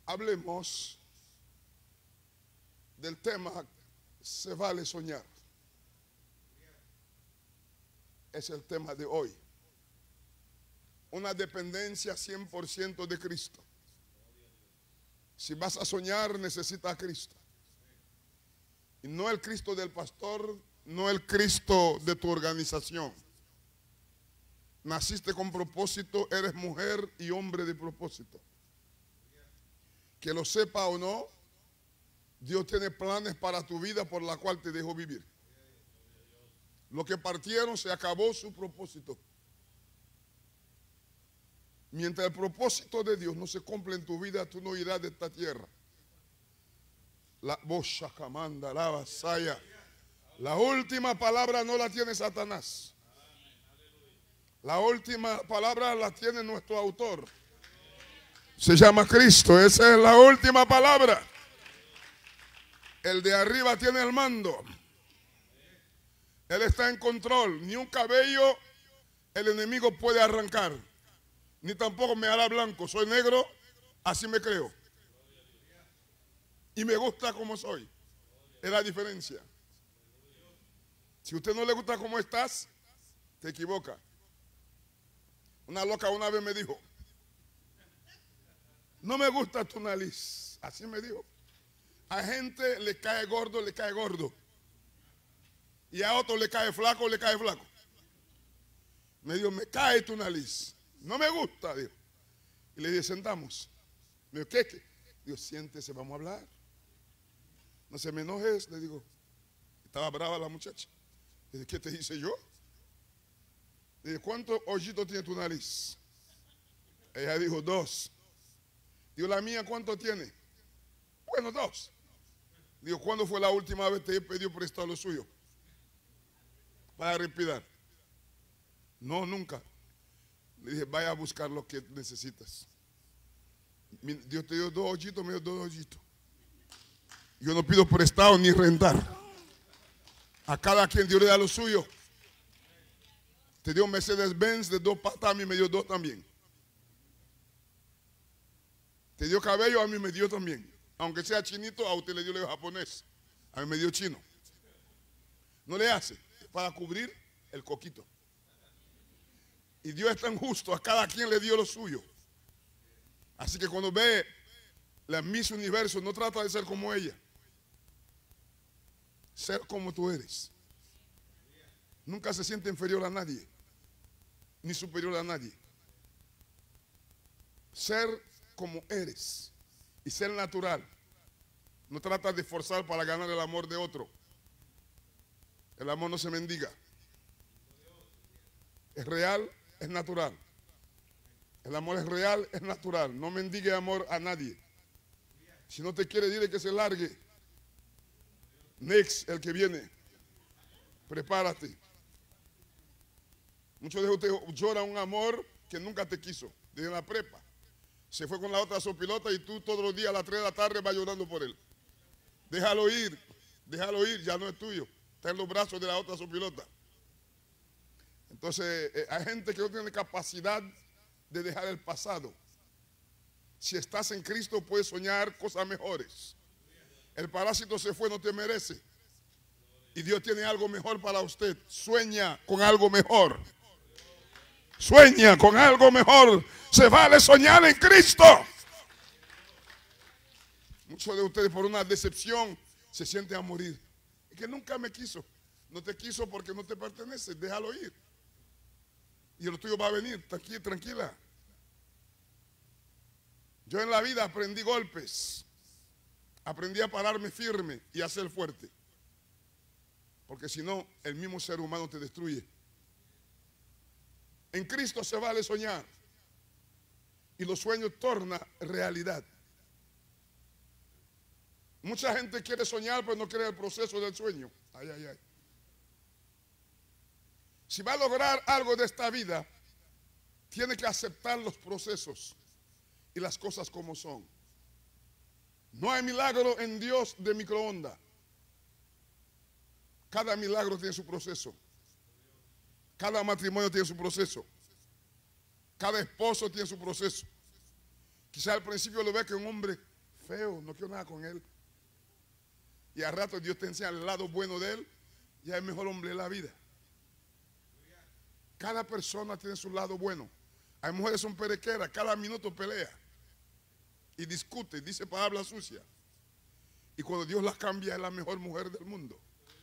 Hablemos del tema "Se vale soñar". Es el tema de hoy. Una dependencia 100% de Cristo. Si vas a soñar, necesitas a Cristo. Y no el Cristo del pastor, no el Cristo de tu organización. Naciste con propósito, eres mujer y hombre de propósito. Que lo sepa o no, Dios tiene planes para tu vida por la cual te dejó vivir. Lo que partieron, se acabó su propósito. Mientras el propósito de Dios no se cumple en tu vida, tú no irás de esta tierra. La bocha camanda, la vasalla. La última palabra no la tiene Satanás. La última palabra la tiene nuestro autor. Se llama Cristo. Esa es la última palabra. El de arriba tiene el mando. Él está en control. Ni un cabello el enemigo puede arrancar. Ni tampoco me hará blanco. Soy negro, así me creo. Y me gusta como soy. Es la diferencia. Si a usted no le gusta como estás, te equivoca. Una loca una vez me dijo: no me gusta tu nariz. Así me dijo. A gente le cae gordo, le cae gordo. Y a otro le cae flaco, le cae flaco. Me dijo: me cae tu nariz. No me gusta, dijo. Y le dije: sentamos. Me dijo: ¿qué? Digo: siéntese, vamos a hablar. No se me enojes, le digo. Estaba brava la muchacha. Le dije: ¿qué te hice yo? Le dije: ¿cuántos hoyitos tiene tu nariz? Ella dijo: 2. Digo: ¿la mía cuánto tiene? Bueno, 2. Digo: ¿cuándo fue la última vez que te he pedido prestado lo suyo para respirar? No, nunca. Le dije: vaya a buscar lo que necesitas. Dios te dio 2 hoyitos, me dio 2 hoyitos. Yo no pido prestado ni rentar. A cada quien Dios le da lo suyo. Te dio un Mercedes-Benz de 2 patas, a mí me dio 2 también. Te dio cabello, a mí me dio también. Aunque sea chinito, a usted le dio el japonés. A mí me dio chino. No le hace, es para cubrir el coquito. Y Dios es tan justo, a cada quien le dio lo suyo. Así que cuando ve la Miss Universo, no trata de ser como ella. Ser como tú eres. Nunca se siente inferior a nadie, ni superior a nadie. Ser como eres y ser natural. No trata de forzar para ganar el amor de otro. El amor no se mendiga. Es real, es natural. El amor es real, es natural. No mendigue amor a nadie. Si no te quiere, dile que se largue. Next, el que viene. Prepárate. Muchos de ustedes lloran un amor que nunca te quiso. Desde la prepa. Se fue con la otra sopilota y tú todos los días a las 3 de la tarde vas llorando por él. Déjalo ir, ya no es tuyo. Está en los brazos de la otra sopilota. Entonces, hay gente que no tiene capacidad de dejar el pasado. Si estás en Cristo, puedes soñar cosas mejores. El parásito se fue, no te merece. Y Dios tiene algo mejor para usted. Sueña con algo mejor. Sueña con algo mejor. Se vale soñar en Cristo. Muchos de ustedes por una decepción se sienten a morir. Es que nunca me quiso. No te quiso porque no te pertenece. Déjalo ir. Y lo tuyo va a venir. Tranquila. Yo en la vida aprendí golpes. Aprendí a pararme firme y a ser fuerte. Porque si no, el mismo ser humano te destruye. En Cristo se vale soñar. Y los sueños tornan realidad. Mucha gente quiere soñar, pero no quiere el proceso del sueño. Ay. Si va a lograr algo de esta vida, tiene que aceptar los procesos y las cosas como son. No hay milagro en Dios de microondas. Cada milagro tiene su proceso. Cada matrimonio tiene su proceso. Cada esposo tiene su proceso. Quizá al principio lo ve que un hombre feo, no quiero nada con él. Y al rato Dios te enseña el lado bueno de él, ya es el mejor hombre de la vida. Cada persona tiene su lado bueno. Hay mujeres que son perequeras, cada minuto pelea y discute, dice palabras sucias. Y cuando Dios las cambia, es la mejor mujer del mundo.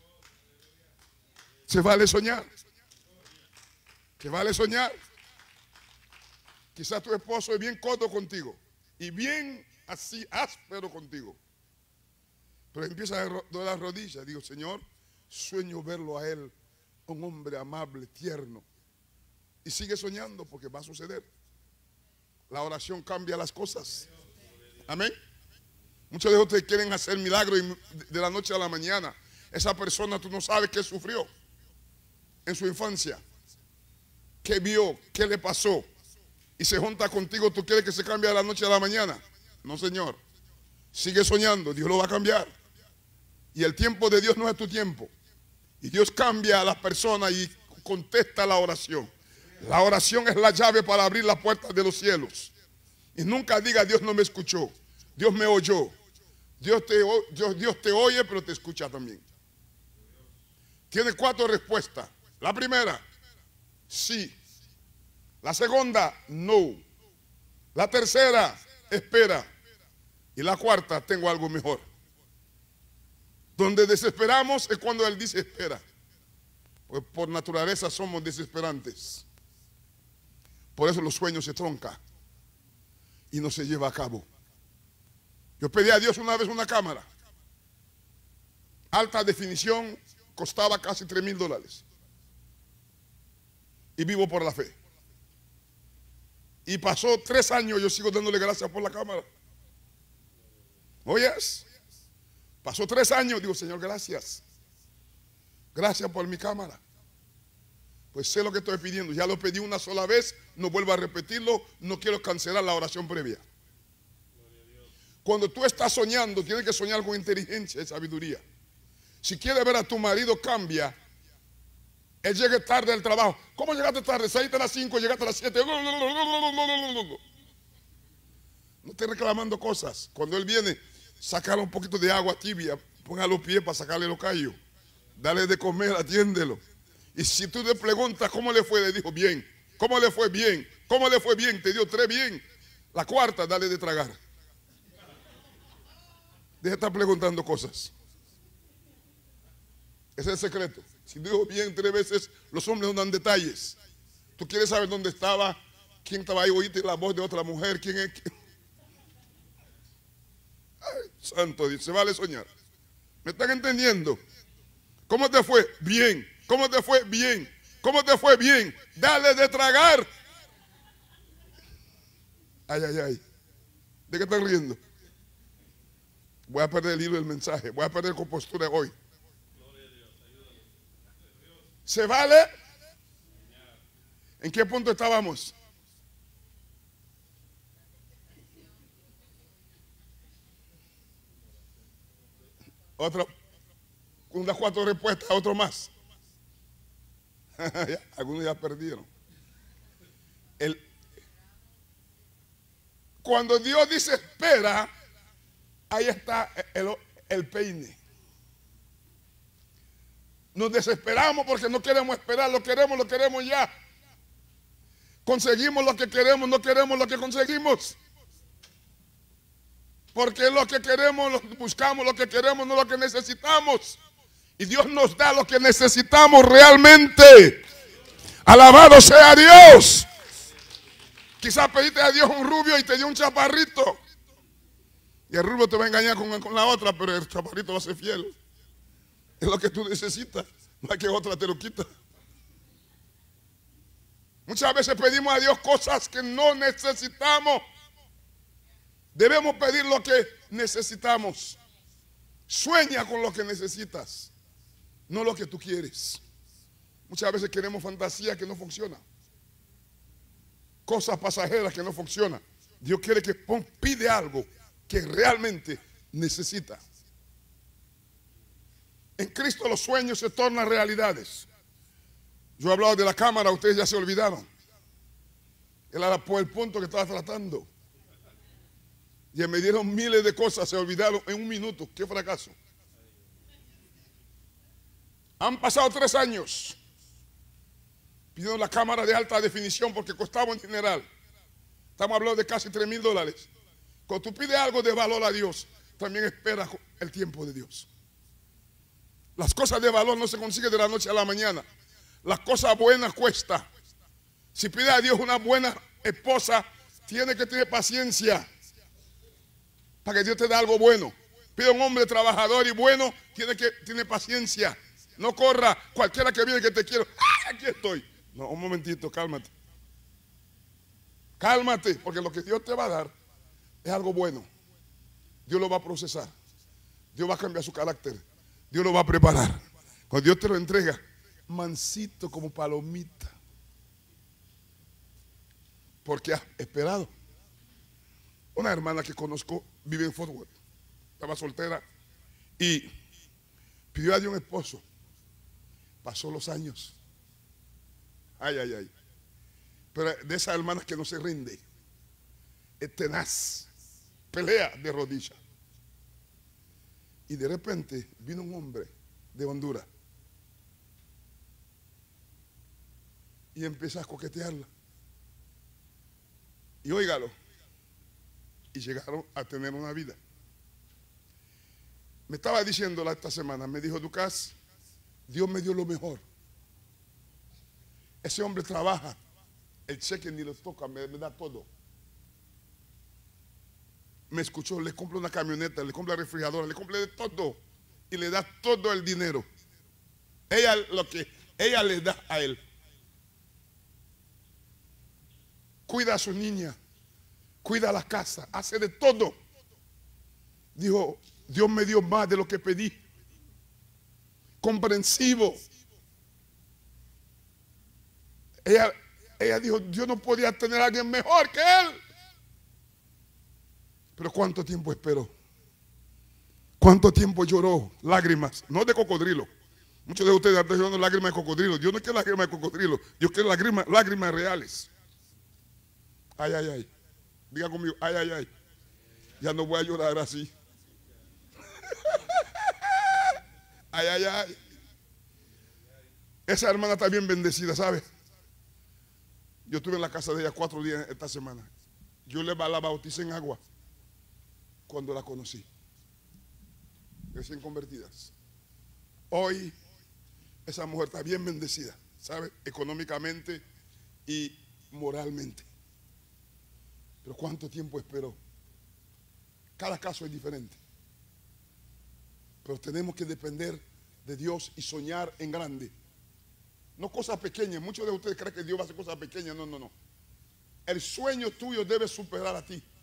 Se vale soñar. Que vale soñar. Quizás tu esposo es bien codo contigo y bien así áspero contigo. Pero empieza a doler las rodillas. Digo, Señor, sueño verlo a él, un hombre amable, tierno. Y sigue soñando porque va a suceder. La oración cambia las cosas. Amén. Muchos de ustedes quieren hacer milagros de la noche a la mañana. Esa persona tú no sabes qué sufrió en su infancia, qué vio, qué le pasó, y se junta contigo. ¿Tú quieres que se cambie de la noche a la mañana? No, Señor. Sigue soñando, Dios lo va a cambiar. Y el tiempo de Dios no es tu tiempo. Y Dios cambia a las personas y contesta la oración. La oración es la llave para abrir las puertas de los cielos. Y nunca diga, Dios no me escuchó, Dios me oyó. Dios te oye, pero te escucha también. Tiene 4 respuestas. La primera, sí. La segunda, no. La tercera, espera. Y la cuarta, tengo algo mejor. Donde desesperamos es cuando Él dice espera. Pues por naturaleza somos desesperantes. Por eso los sueños se troncan y no se lleva a cabo. Yo pedí a Dios una vez una cámara. Alta definición, costaba casi $3,000. Y vivo por la fe. Y pasó 3 años, yo sigo dándole gracias por la cámara. ¿Oyes? Pasó 3 años, digo, Señor, gracias. Gracias por mi cámara. Pues sé lo que estoy pidiendo. Ya lo pedí una sola vez, no vuelvo a repetirlo. No quiero cancelar la oración previa. Cuando tú estás soñando, tienes que soñar con inteligencia y sabiduría. Si quieres ver a tu marido, cambia. Él llegue tarde del trabajo. ¿Cómo llegaste tarde? Saliste a las 5, llegaste a las 7. No estés reclamando cosas. Cuando él viene, sácale un poquito de agua tibia, ponga los pies para sacarle los callos. Dale de comer, atiéndelo. Y si tú le preguntas cómo le fue, le dijo bien. ¿Cómo le fue? Bien. ¿Cómo le fue? Bien. Te dio 3 bien. La cuarta, dale de tragar. Deja de estar preguntando cosas. Ese es el secreto. Si dijo bien 3 veces, los hombres no dan detalles. Tú quieres saber dónde estaba, quién estaba ahí, oíste la voz de otra mujer, quién es. Ay, santo Dios, se vale soñar. ¿Me están entendiendo? ¿Cómo te fue? Bien. ¿Cómo te fue? Bien. ¿Cómo te fue? Bien. Dale de tragar. Ay, ay, ay. ¿De qué están riendo? Voy a perder el hilo del mensaje. Voy a perder compostura hoy. ¿Se vale? ¿En qué punto estábamos? Otro, unas 4 respuestas, otro más. Algunos ya perdieron. Cuando Dios dice espera, ahí está el peine. Nos desesperamos porque no queremos esperar, lo queremos ya. Conseguimos lo que queremos, no queremos lo que conseguimos. Porque lo que queremos, buscamos lo que queremos, no lo que necesitamos. Y Dios nos da lo que necesitamos realmente. Alabado sea Dios. Quizás pediste a Dios un rubio y te dio un chaparrito. Y el rubio te va a engañar con la otra, pero el chaparrito va a ser fiel. Es lo que tú necesitas, no es que otra te lo quita. Muchas veces pedimos a Dios cosas que no necesitamos. Debemos pedir lo que necesitamos. Sueña con lo que necesitas, no lo que tú quieres. Muchas veces queremos fantasías que no funcionan, cosas pasajeras que no funcionan. Dios quiere que pide algo que realmente necesita. En Cristo los sueños se tornan realidades. Yo he hablado de la cámara, ustedes ya se olvidaron. Él era por el punto que estaba tratando. Y me dieron miles de cosas, se olvidaron en un minuto. ¡Qué fracaso! Han pasado 3 años. Pidieron la cámara de alta definición porque costaba un dineral. Estamos hablando de casi $3,000. Cuando tú pides algo de valor a Dios, también espera el tiempo de Dios. Las cosas de valor no se consiguen de la noche a la mañana. Las cosas buenas cuestan. Si pides a Dios una buena esposa, tiene que tener paciencia para que Dios te dé algo bueno. Pide a un hombre trabajador y bueno, tiene paciencia. No corra, cualquiera que viene que te quiero. ¡Ay, aquí estoy! No, un momentito, cálmate. Cálmate, porque lo que Dios te va a dar es algo bueno. Dios lo va a procesar. Dios va a cambiar su carácter. Dios lo va a preparar. Cuando Dios te lo entrega, mansito como palomita. Porque has esperado. Una hermana que conozco vive en Fort Worth. Estaba soltera y pidió a Dios un esposo. Pasó los años. Ay, ay, ay. Pero de esas hermanas que no se rinde, es tenaz, pelea de rodillas. Y de repente vino un hombre de Honduras y empieza a coquetearla. Y óigalo, y llegaron a tener una vida. Me estaba diciéndola esta semana, me dijo: Ducas, Dios me dio lo mejor. Ese hombre trabaja, el cheque ni lo toca, me da todo. Me escuchó, le compra una camioneta, le compra refrigeradora, le compra de todo y le da todo el dinero. Lo que ella le da a él. Cuida a su niña, cuida la casa, hace de todo. Dijo: Dios me dio más de lo que pedí. Comprensivo. Ella dijo: Dios no podía tener a alguien mejor que él. Pero ¿cuánto tiempo esperó? ¿Cuánto tiempo lloró? Lágrimas, no de cocodrilo. Muchos de ustedes están llorando lágrimas de cocodrilo. Dios no quiere lágrimas de cocodrilo, Dios quiere lágrimas reales. Ay, ay, ay. Diga conmigo: ay, ay, ay. Ya no voy a llorar así. Ay, ay, ay. Esa hermana está bien bendecida, ¿sabe? Yo estuve en la casa de ella 4 días esta semana. Yo la bauticé en agua cuando la conocí. Recién convertidas. Hoy esa mujer está bien bendecida, ¿sabe? Económicamente y moralmente. Pero ¿cuánto tiempo esperó? Cada caso es diferente. Pero tenemos que depender de Dios y soñar en grande. No cosas pequeñas. Muchos de ustedes creen que Dios va a hacer cosas pequeñas. No, no, no. El sueño tuyo debe superar a ti.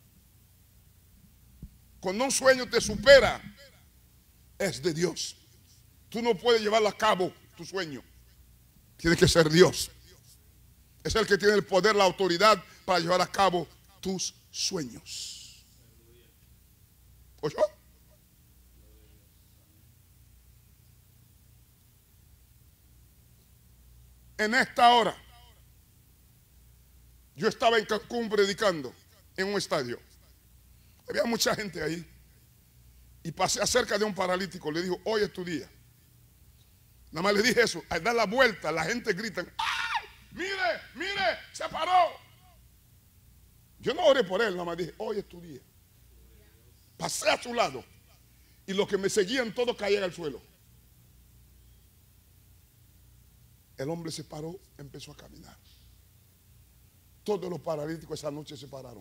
Cuando un sueño te supera, es de Dios. Tú no puedes llevarlo a cabo, tu sueño. Tiene que ser Dios. Es el que tiene el poder, la autoridad para llevar a cabo tus sueños. ¿Oyó? En esta hora, yo estaba en Cancún predicando en un estadio. Había mucha gente ahí. Y pasé acerca de un paralítico. Le dijo: hoy es tu día. Nada más le dije eso. Al dar la vuelta, la gente grita: ¡ay! ¡Mire! ¡Mire! ¡Se paró! Yo no oré por él, nada más dije: hoy es tu día. Pasé a su lado. Y los que me seguían todos caían al suelo. El hombre se paró, empezó a caminar. Todos los paralíticos esa noche se pararon.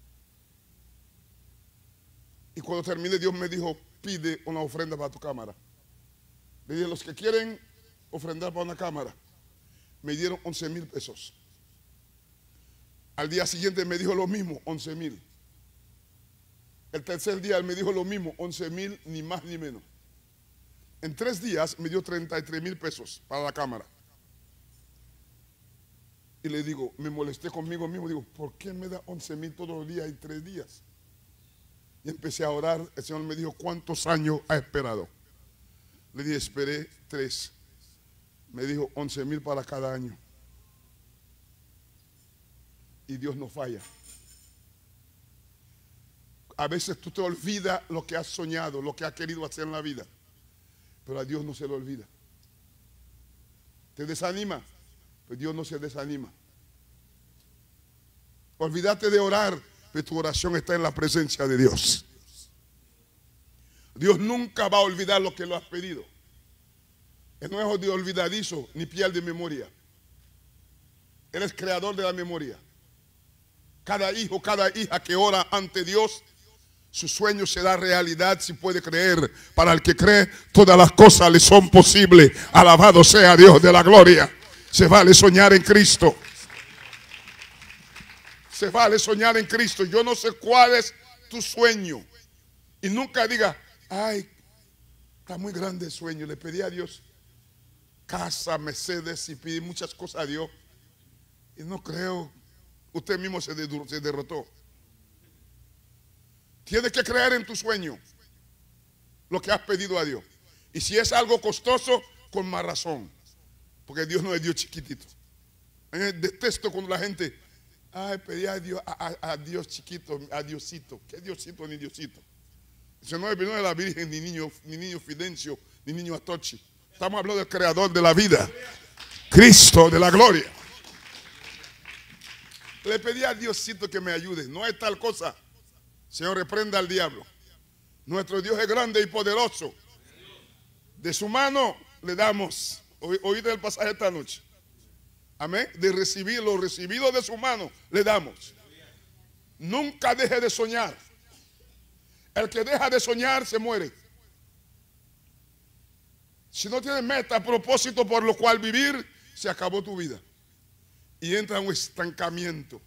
Y cuando terminé, Dios me dijo: pide una ofrenda para tu cámara. Le dije: los que quieren ofrendar para una cámara. Me dieron 11,000 pesos. Al día siguiente me dijo lo mismo, 11,000. El tercer día él me dijo lo mismo, 11,000, ni más ni menos. En 3 días me dio 33,000 pesos para la cámara. Y le digo, me molesté conmigo mismo, digo: ¿por qué me da 11,000 todos los días en 3 días? Y empecé a orar. El Señor me dijo: ¿cuántos años ha esperado? Le dije: esperé 3. Me dijo: 11,000 para cada año. Y Dios no falla. A veces tú te olvidas lo que has soñado, lo que has querido hacer en la vida. Pero a Dios no se le olvida. Te desanima, pero Dios no se desanima. Olvídate de orar, pero tu oración está en la presencia de Dios. Dios nunca va a olvidar lo que lo has pedido. Él no es de olvidadizo ni pierde memoria. Él es creador de la memoria. Cada hijo, cada hija que ora ante Dios, su sueño será realidad si puede creer. Para el que cree, todas las cosas le son posibles. Alabado sea Dios de la gloria. Se vale soñar en Cristo. Se vale soñar en Cristo. Yo no sé cuál es tu sueño. Y nunca diga, ay, está muy grande el sueño. Le pedí a Dios casa, Mercedes y pedí muchas cosas a Dios. Y no creo. Usted mismo se derrotó. Tienes que creer en tu sueño, lo que has pedido a Dios. Y si es algo costoso, con más razón. Porque Dios no es Dios chiquitito. Detesto cuando la gente, ay, pedí a Dios, a Dios chiquito, a Diosito. ¿Qué Diosito ni Diosito? Eso no es de la Virgen, ni niño Fidencio, ni niño Atochi. Estamos hablando del creador de la vida, Cristo de la gloria. Le pedí a Diosito que me ayude. No es tal cosa. Señor, reprenda al diablo. Nuestro Dios es grande y poderoso. De su mano le damos. Oíste el pasaje esta noche. Amén. De recibir lo recibido de su mano le damos. Nunca deje de soñar. El que deja de soñar se muere. Si no tienes meta, propósito por lo cual vivir, se acabó tu vida. Y entra en un estancamiento.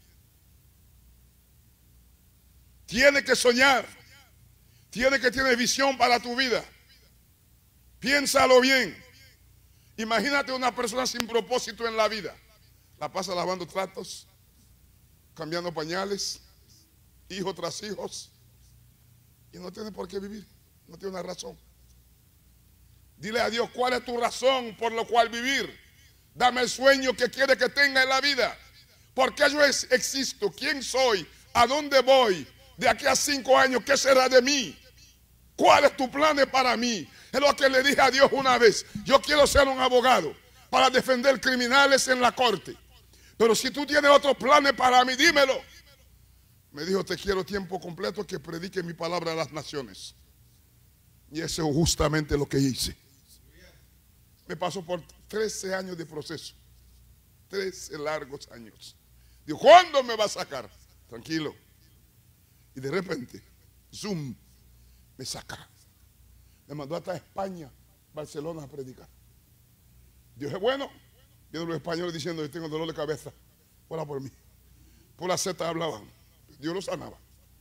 Tiene que soñar. Tiene que tener visión para tu vida. Piénsalo bien. Imagínate una persona sin propósito en la vida. La pasa lavando tratos, cambiando pañales, hijo tras hijos. Y no tiene por qué vivir. No tiene una razón. Dile a Dios, ¿cuál es tu razón por lo cual vivir? Dame el sueño que quiere que tenga en la vida. ¿Por qué yo existo? ¿Quién soy? ¿A dónde voy? De aquí a 5 años, ¿qué será de mí? ¿Cuál es tu plan para mí? Es lo que le dije a Dios una vez. Yo quiero ser un abogado para defender criminales en la corte. Pero si tú tienes otros planes para mí, dímelo. Me dijo, te quiero tiempo completo que predique mi palabra a las naciones. Y eso es justamente lo que hice. Me pasó por 13 años de proceso. 13 largos años. Digo, ¿cuándo me va a sacar? Tranquilo. Y de repente, zoom, me saca. Me mandó hasta España, Barcelona a predicar. Dios es bueno. Viendo los españoles diciendo, yo tengo dolor de cabeza. Ora por mí. Por la seta hablaban. Dios los sanaba.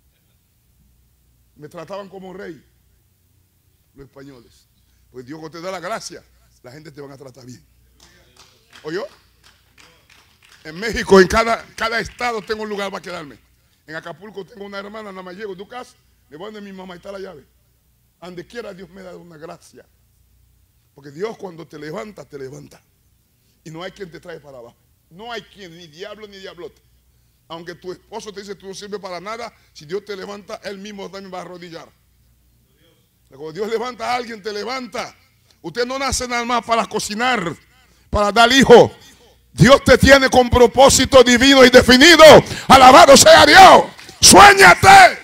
Me trataban como rey. Los españoles. Pues Dios, cuando te da la gracia, la gente te van a tratar bien. ¿Oyó? En México, en cada estado tengo un lugar para quedarme. En Acapulco tengo una hermana, nada más llego, ¿tú casa? Le voy a donde mi mamá y está la llave. Donde quiera Dios me da una gracia. Porque Dios cuando te levanta, te levanta. Y no hay quien te trae para abajo. No hay quien, ni diablo ni diablote. Aunque tu esposo te dice tú no sirves para nada, si Dios te levanta, Él mismo también va a arrodillar. Cuando Dios levanta a alguien, te levanta. Usted no nace nada más para cocinar, para dar hijo. Dios te tiene con propósito divino y definido. Alabado sea Dios. Suéñate.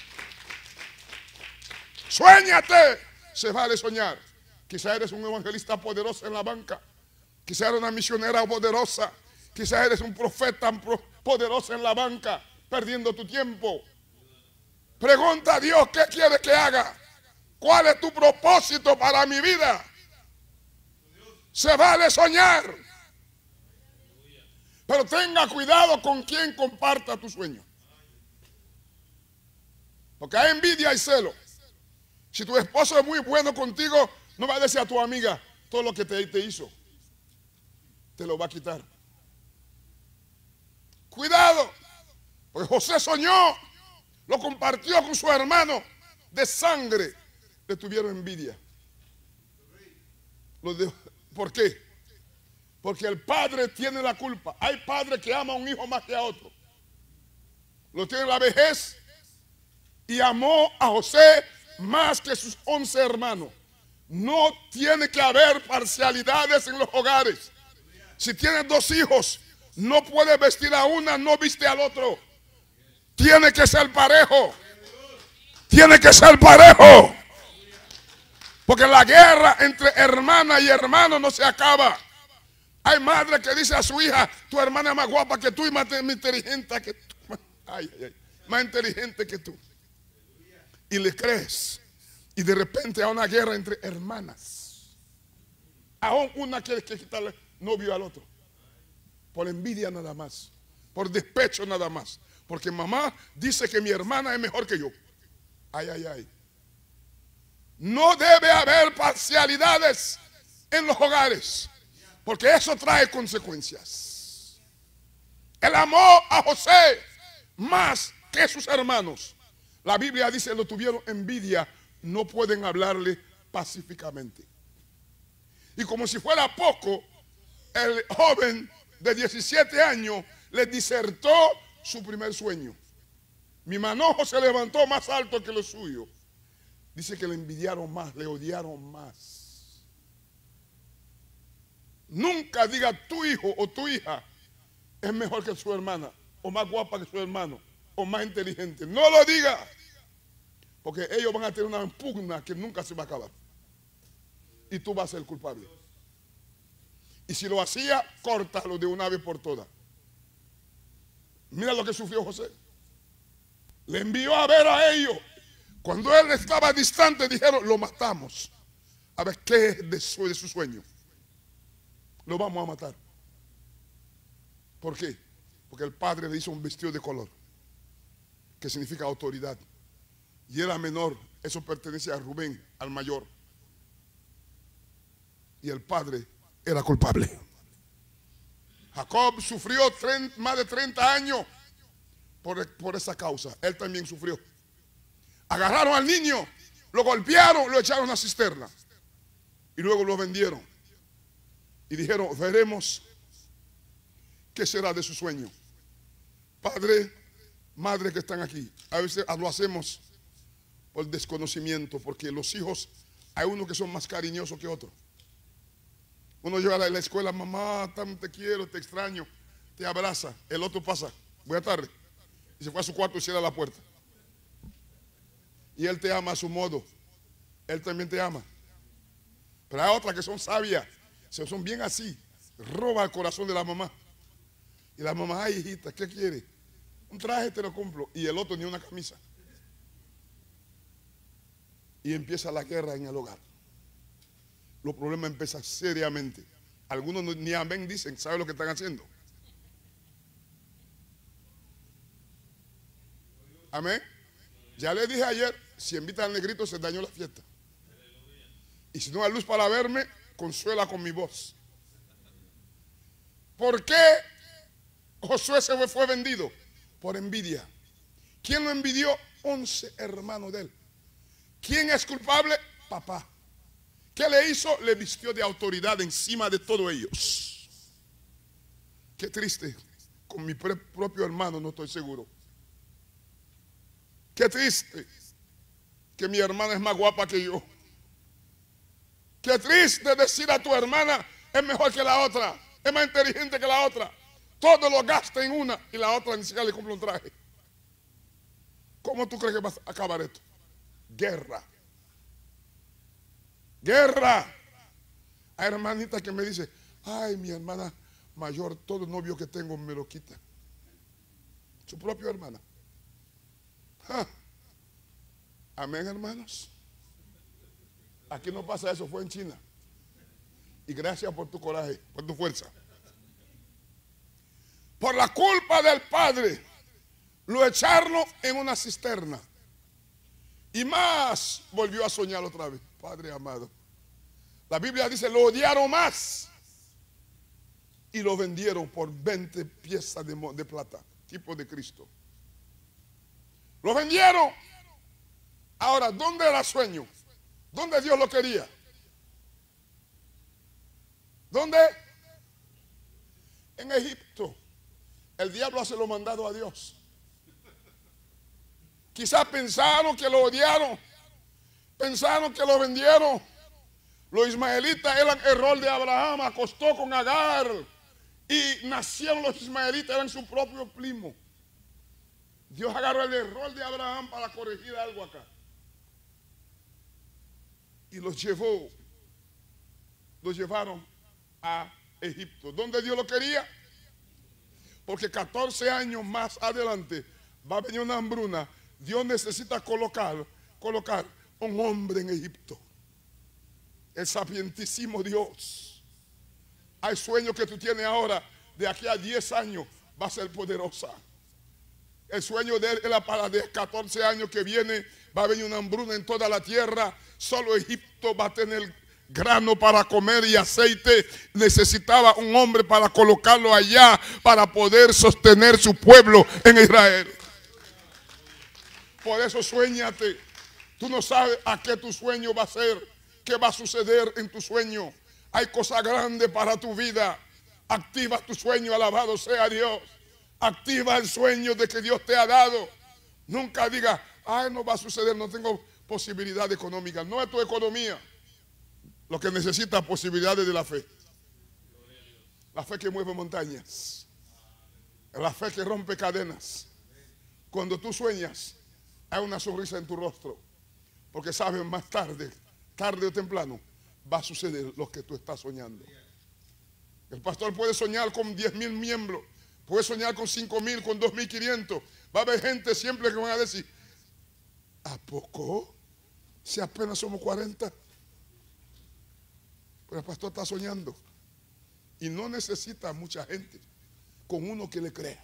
Suéñate. Se vale soñar. Quizá eres un evangelista poderoso en la banca. Quizá eres una misionera poderosa. Quizá eres un profeta poderoso en la banca, perdiendo tu tiempo. Pregunta a Dios, ¿qué quiere que haga? ¿Cuál es tu propósito para mi vida? Se vale soñar. Pero tenga cuidado con quien comparta tu sueño. Porque hay envidia y celo. Si tu esposo es muy bueno contigo, no va a decir a tu amiga todo lo que te hizo. Te lo va a quitar. Cuidado. Porque José soñó, lo compartió con su hermano de sangre. Le tuvieron envidia. ¿Por qué? Porque el padre tiene la culpa. Hay padres que aman a un hijo más que a otro. Lo tiene la vejez y amó a José más que sus 11 hermanos. No tiene que haber parcialidades en los hogares. Si tienes 2 hijos, no puedes vestir a una, no viste al otro. Tiene que ser parejo. Tiene que ser parejo. Porque la guerra entre hermana y hermano no se acaba. Hay madre que dice a su hija: tu hermana es más guapa que tú y más inteligente que tú. Más inteligente que tú. Y le crees. Y de repente hay una guerra entre hermanas. Aún una quiere quitarle novio al otro. Por envidia nada más. Por despecho nada más. Porque mamá dice que mi hermana es mejor que yo. Ay, ay, ay. No debe haber parcialidades en los hogares. Porque eso trae consecuencias. Él amó a José más que sus hermanos. La Biblia dice: lo tuvieron envidia, no pueden hablarle pacíficamente. Y como si fuera poco, el joven de 17 años le disertó su primer sueño. Mi manojo se levantó más alto que lo suyo. Dice que le envidiaron más, le odiaron más. Nunca diga tu hijo o tu hija es mejor que su hermana, o más guapa que su hermano, o más inteligente. No lo diga, porque ellos van a tener una pugna que nunca se va a acabar. Y tú vas a ser culpable. Y si lo hacía, córtalo de una vez por todas. Mira lo que sufrió José. Le envió a ver a ellos. Cuando él estaba distante, dijeron: lo matamos. A ver qué es de su sueño. Lo vamos a matar. ¿Por qué? Porque el padre le hizo un vestido de color, que significa autoridad. Y era menor. Eso pertenece a Rubén, al mayor. Y el padre era culpable. Jacob sufrió más de 30 años por esa causa. Él también sufrió. Agarraron al niño, lo golpearon, lo echaron a una cisterna y luego lo vendieron. Y dijeron: veremos qué será de su sueño. Padre, madre que están aquí, a veces lo hacemos por desconocimiento, porque los hijos, hay unos que son más cariñosos que otros. Uno llega a la escuela: mamá, te quiero, te extraño, te abraza. El otro pasa: buenas tardes, y se fue a su cuarto y cierra la puerta. Y él te ama a su modo. Él también te ama. Pero hay otras que son sabias, son bien así. Roba el corazón de la mamá. Y la mamá: ay, hijita, ¿qué quiere? Un traje, te lo compro. Y el otro ni una camisa. Y empieza la guerra en el hogar. Los problemas empiezan seriamente. Algunos ni amén dicen. ¿Saben lo que están haciendo? Amén. Ya les dije ayer: si invitan al negrito se dañó la fiesta. Y si no hay luz para verme, consuela con mi voz. ¿Por qué Josué se fue vendido? Por envidia. ¿Quién lo envidió? 11 hermanos de él. ¿Quién es culpable? Papá. ¿Qué le hizo? Le vistió de autoridad encima de todos ellos. Qué triste. Con mi propio hermano no estoy seguro. Qué triste que mi hermana es más guapa que yo. Qué triste decir a tu hermana: es mejor que la otra, es más inteligente que la otra. Todo lo gasta en una y la otra ni siquiera le compra un traje. ¿Cómo tú crees que va a acabar esto? Guerra. Guerra. Hay hermanitas que me dicen: ay, mi hermana mayor, todo novio que tengo me lo quita. Su propia hermana. Amén, hermanos. Aquí no pasa eso, fue en China. Y gracias por tu coraje, por tu fuerza. Por la culpa del padre, lo echaron en una cisterna. Y más volvió a soñar otra vez. Padre amado, la Biblia dice: lo odiaron más. Y lo vendieron por 20 piezas de plata, tipo de Cristo. Lo vendieron. Ahora, ¿dónde era sueño? ¿Dónde Dios lo quería? ¿Dónde? En Egipto. El diablo hace lo mandado a Dios. Quizás pensaron que lo odiaron, pensaron que lo vendieron. Los ismaelitas eran el rol de Abraham, acostó con Agar y nacieron los ismaelitas, eran su propio primo. Dios agarró el error de Abraham para corregir algo acá. Y los llevaron a Egipto. ¿Dónde Dios lo quería? Porque 14 años más adelante va a venir una hambruna. Dios necesita colocar un hombre en Egipto. El sapientísimo Dios. Hay sueños que tú tienes ahora, de aquí a 10 años va a ser poderosa. El sueño de él era para de 14 años que viene, va a venir una hambruna en toda la tierra. Solo Egipto va a tener grano para comer y aceite. Necesitaba un hombre para colocarlo allá, para poder sostener su pueblo en Israel. Por eso suéñate. Tú no sabes a qué tu sueño va a ser, qué va a suceder en tu sueño. Hay cosas grandes para tu vida. Activa tu sueño, alabado sea Dios. Activa el sueño de que Dios te ha dado. Nunca diga, ay, no va a suceder, no tengo posibilidad económica. No es tu economía lo que necesita, posibilidades de la fe. La fe que mueve montañas. La fe que rompe cadenas. Cuando tú sueñas, hay una sonrisa en tu rostro. Porque sabes, más tarde o temprano, va a suceder lo que tú estás soñando. El pastor puede soñar con 10,000 miembros. Puede soñar con 5,000, con 2,500. Va a haber gente siempre que van a decir, ¿a poco? Si apenas somos 40. Pero el pastor está soñando. Y no necesita mucha gente. Con uno que le crea.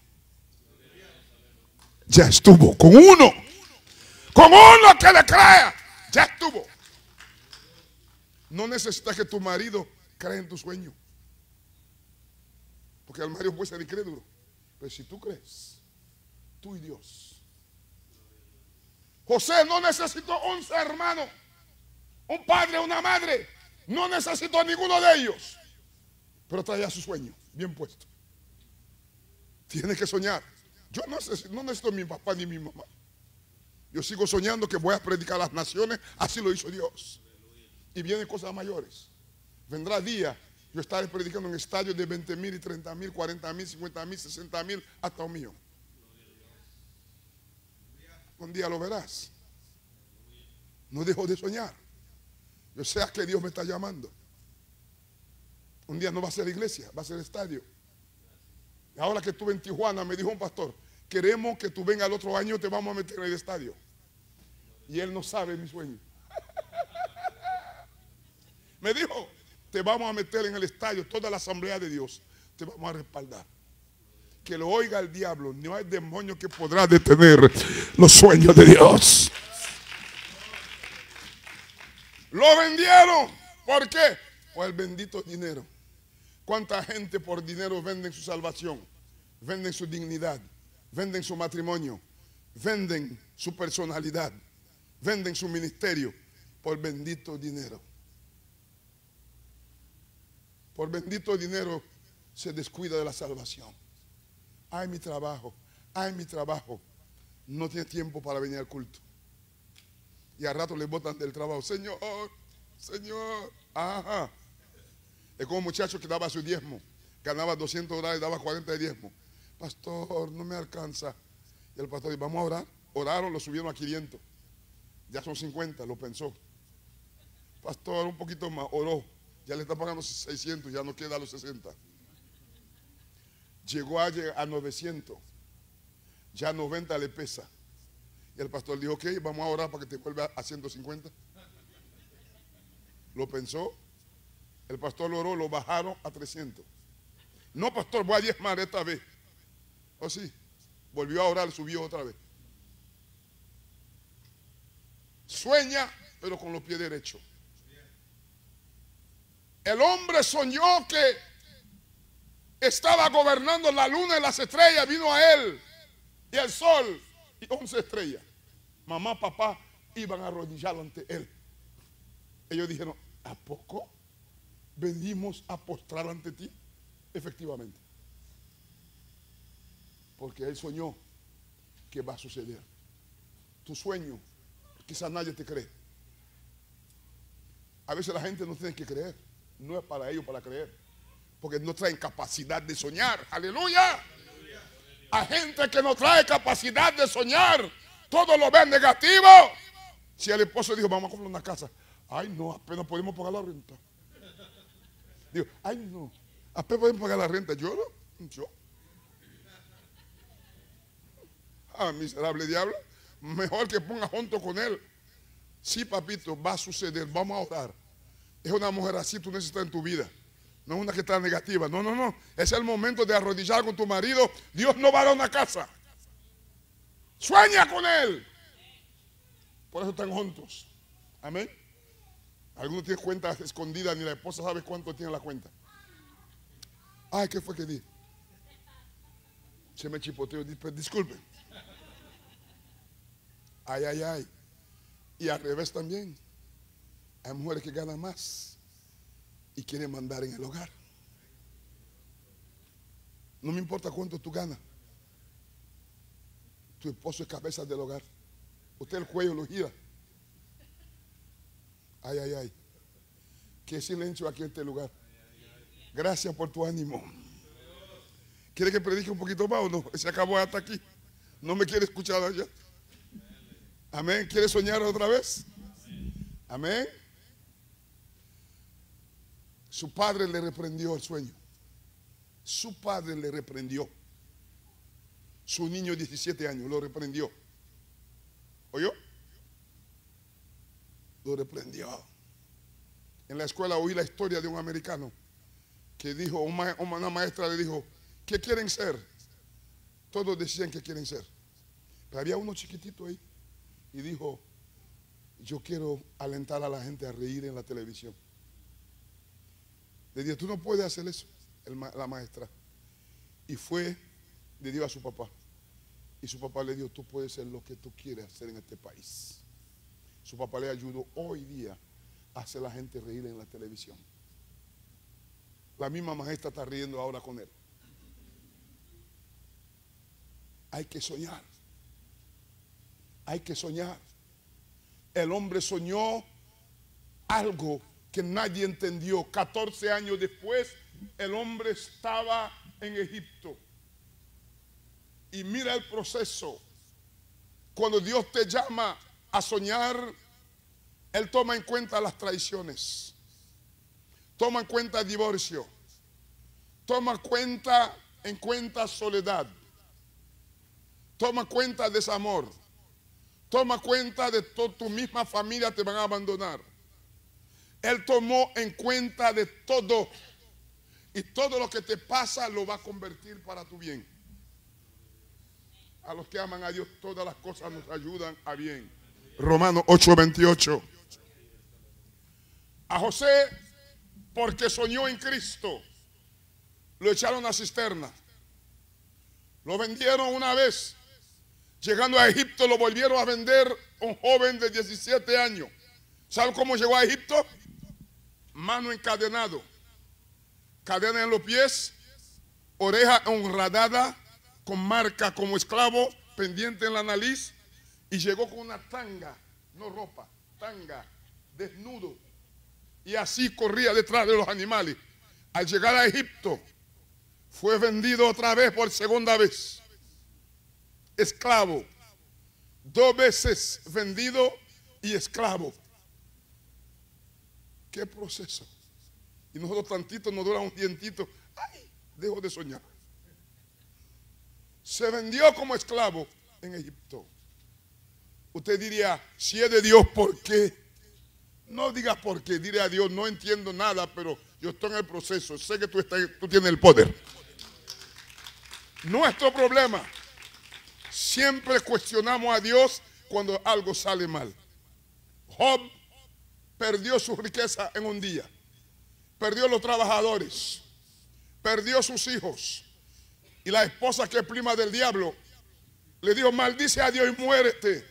Ya estuvo. Con uno. Con uno que le crea. Ya estuvo. No necesitas que tu marido crea en tu sueño. Porque el marido puede ser incrédulo. Pero si tú crees, tú y Dios. José no necesitó 11 hermanos, un padre, una madre. No necesitó a ninguno de ellos. Pero traía su sueño bien puesto. Tienes que soñar. Yo no necesito a mi papá ni mi mamá. Yo sigo soñando que voy a predicar a las naciones. Así lo hizo Dios. Y vienen cosas mayores. Vendrá día, yo estaré predicando en estadios de 20,000 y 30,000, 40,000, 50,000, 60,000, hasta 1,000,000. Un día lo verás. No dejo de soñar. Yo sé a que Dios me está llamando. Un día no va a ser iglesia, va a ser estadio. Y ahora que estuve en Tijuana, me dijo un pastor, queremos que tú vengas el otro año, te vamos a meter en el estadio. Y él no sabe mi sueño. Me dijo, te vamos a meter en el estadio, toda la asamblea de Dios, te vamos a respaldar. Que lo oiga el diablo, no hay demonio que podrá detener los sueños de Dios. Lo vendieron. ¿Por qué? Por el bendito dinero. ¿Cuánta gente por dinero venden su salvación? Venden su dignidad, venden su matrimonio, venden su personalidad, venden su ministerio por bendito dinero. Por bendito dinero se descuida de la salvación. Ay, mi trabajo, ay, mi trabajo. No tiene tiempo para venir al culto. Y al rato le botan del trabajo. Señor, Señor. Ajá. Es como un muchacho que daba su diezmo. Ganaba $200, daba 40 de diezmo. Pastor, no me alcanza. Y el pastor dice, vamos a orar. Oraron, lo subieron a 500. Ya son 50, lo pensó. Pastor, un poquito más, oró. Ya le está pagando 600, ya no queda los 60. Llegó a 900. Ya 90 le pesa. Y el pastor dijo, ok, vamos a orar para que te vuelva a 150. Lo pensó. El pastor lo oró, lo bajaron a 300. No, pastor, voy a diezmar esta vez. ¿O sí? Volvió a orar, subió otra vez. Sueña, pero con los pies derechos. El hombre soñó que estaba gobernando la luna y las estrellas. Vino a él y el sol y 11 estrellas. Mamá, papá iban a arrodillar ante él. Ellos dijeron, ¿a poco venimos a postrar ante ti? Efectivamente. Porque él soñó que va a suceder. tu sueño, quizás nadie te cree. A veces la gente no tiene que creer. No es para ellos para creer. Porque no traen capacidad de soñar. Aleluya. Hay gente que no trae capacidad de soñar. Todo lo ven negativo. Si el esposo dijo, vamos a comprar una casa. Ay, no, apenas podemos pagar la renta. Digo, ay, no, apenas podemos pagar la renta. Yo no, yo. Ah, miserable diablo. Mejor que ponga junto con él. Sí, papito, va a suceder, vamos a orar. Es una mujer así tú necesitas en tu vida. No es una que está negativa. No, no, no. Es el momento de arrodillar con tu marido. Dios no va a dar una casa. Sueña con él. Por eso están juntos. Amén. Algunos tienen cuentas escondidas, ni la esposa sabe cuánto tiene la cuenta. Ay, ¿qué fue que di? Se me chipoteó. Disculpe. Ay, ay, ay. Y al revés también. Hay mujeres que ganan más y quieren mandar en el hogar. No me importa cuánto tú ganas. Tu esposo es cabeza del hogar. Usted el cuello lo gira. Ay, ay, ay. Qué silencio aquí en este lugar. Gracias por tu ánimo. ¿Quiere que predique un poquito más o no? Se acabó hasta aquí. No me quiere escuchar allá. Amén. ¿Quiere soñar otra vez? Amén. Su padre le reprendió el sueño. Su padre le reprendió. Su niño de 17 años lo reprendió. ¿Oyó? Lo reprendió. En la escuela oí la historia de un americano que dijo, una maestra le dijo, ¿qué quieren ser? Todos decían que quieren ser. Pero había uno chiquitito ahí y dijo, yo quiero alentar a la gente a reír en la televisión. Le dijo, tú no puedes hacer eso, la maestra. Y fue, le dio a su papá. Y su papá le dijo, tú puedes ser lo que tú quieres hacer en este país. Su papá le ayudó hoy día a hacer a la gente reír en la televisión. La misma maestra está riendo ahora con él. Hay que soñar. Hay que soñar. El hombre soñó algo que nadie entendió. 14 años después, el hombre estaba en Egipto. Y mira el proceso. Cuando Dios te llama a soñar, Él toma en cuenta las traiciones. Toma en cuenta el divorcio. Toma en cuenta soledad. Toma en cuenta desamor. Toma cuenta de tu misma familia te van a abandonar. Él tomó en cuenta de todo. Y todo lo que te pasa lo va a convertir para tu bien. A los que aman a Dios todas las cosas nos ayudan a bien. Romanos 8:28. A José, porque soñó en Cristo, lo echaron a cisterna. Lo vendieron una vez. Llegando a Egipto lo volvieron a vender un joven de 17 años. ¿Saben cómo llegó a Egipto? Mano encadenado, cadena en los pies, oreja enredada, con marca como esclavo, pendiente en la nariz, y llegó con una tanga, no ropa, tanga, desnudo, y así corría detrás de los animales. Al llegar a Egipto, fue vendido otra vez por segunda vez. Esclavo, 2 veces vendido y esclavo. ¿Qué proceso? Y nosotros tantito nos dura un dientito. Ay, dejo de soñar. Se vendió como esclavo en Egipto. Usted diría, si es de Dios, ¿por qué? No digas por qué, dile a Dios, no entiendo nada, pero yo estoy en el proceso. Sé que tú tienes el poder. Nuestro problema, siempre cuestionamos a Dios cuando algo sale mal. Job perdió su riqueza en un día. Perdió los trabajadores. Perdió sus hijos. Y la esposa, que es prima del diablo, le dijo, maldice a Dios y muérete.